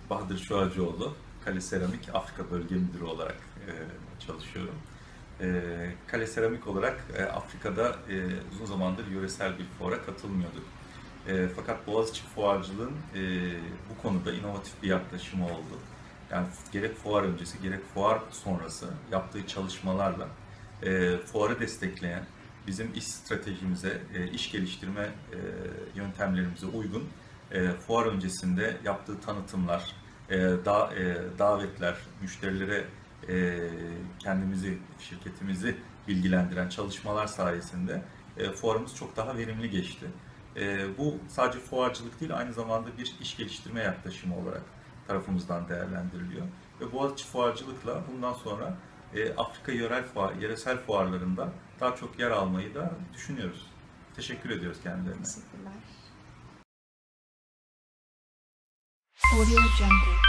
Bahadır Şuacıoğlu, Kale Seramik Afrika Bölge Müdürü olarak çalışıyorum. Kale Seramik olarak Afrika'da uzun zamandır yöresel bir fuara katılmıyorduk. Fakat Boğaziçi Fuarcılığın bu konuda inovatif bir yaklaşımı oldu. Yani gerek fuar öncesi gerek fuar sonrası yaptığı çalışmalarla fuarı destekleyen, bizim iş stratejimize, iş geliştirme yöntemlerimize uygun fuar öncesinde yaptığı tanıtımlar, davetler, müşterilere kendimizi, şirketimizi bilgilendiren çalışmalar sayesinde fuarımız çok daha verimli geçti. Bu sadece fuarcılık değil, aynı zamanda bir iş geliştirme yaklaşımı olarak tarafımızdan değerlendiriliyor. Ve Boğaziçi Fuarcılık'la bundan sonra Afrika yöresel fuarlarında daha çok yer almayı da düşünüyoruz. Teşekkür ediyoruz kendilerine. Teşekkürler. Audio Jungle.